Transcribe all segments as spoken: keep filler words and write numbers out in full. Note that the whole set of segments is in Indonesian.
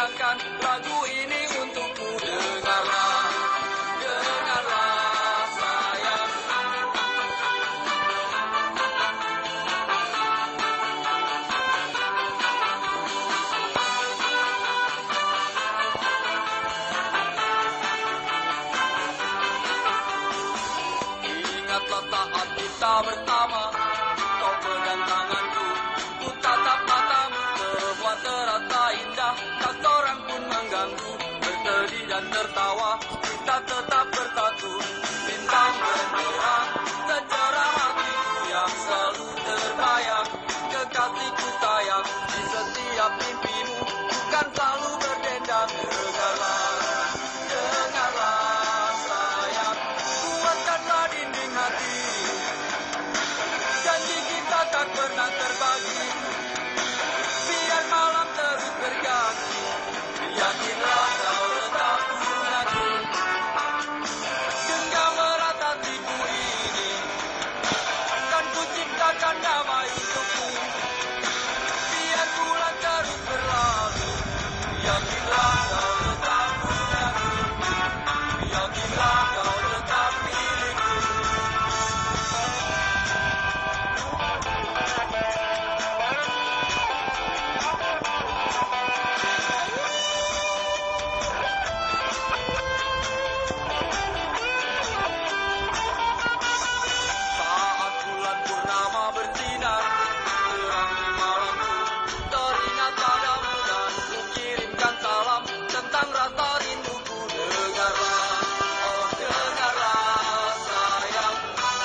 bawakan lagu ini untukmu. Dengarlah, dengarlah sayang. Ingatlah saat kita bersama, kau pegang tanganku, ku tatap matamu, semua terasa indah, tak seorang pun mengganggu. Bersedih dan tertawa, kita tetap bersatu. Bintang benderang, secerah hatiku yang selalu terbayang. Kekasihku sayang, di setiap mimpimu, bukan selalu berdendang. Dengarlah, dengarlah sayang, kuatkanlah dinding hati. Janji kita tak pernah terbagi, biar malam terus berganti. Yakinlah kau tetap mengaku, genggam erat hatiku ini, kan ku ciptakan damai untukmu. Biar bulan terus berlalu, yakinlah kau tetap mengaku, yakinlah kau tetap milikku. Saat bulan purnama bersinar, terangi malamku, teringat padamu dan ku kirimkan salam tentang rasa rinduku. Dengarlah, oh dengarlah sayang.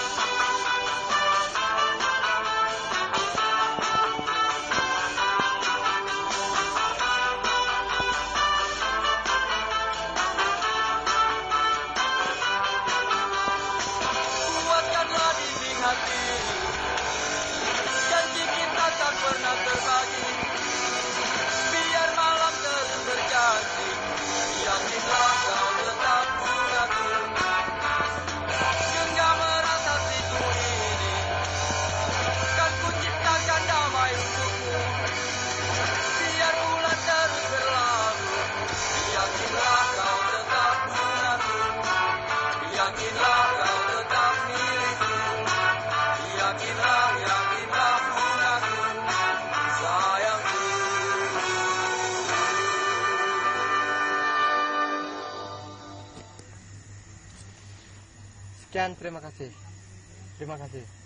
Kuatkanlah dinding hati, janji kita tak pernah terbagi, biar malam terus berganti. Yakinlah kau tetap mengaku, genggam erat hatiku ini, kan ku ciptakan damai untukmu. Biar bulan terus berlalu, yakinlah kau tetap mengaku, yakinlah kau tetap milikku. Yakinlah, yakinlah mengaku, sayangku. Sekian, terima kasih. Terima kasih.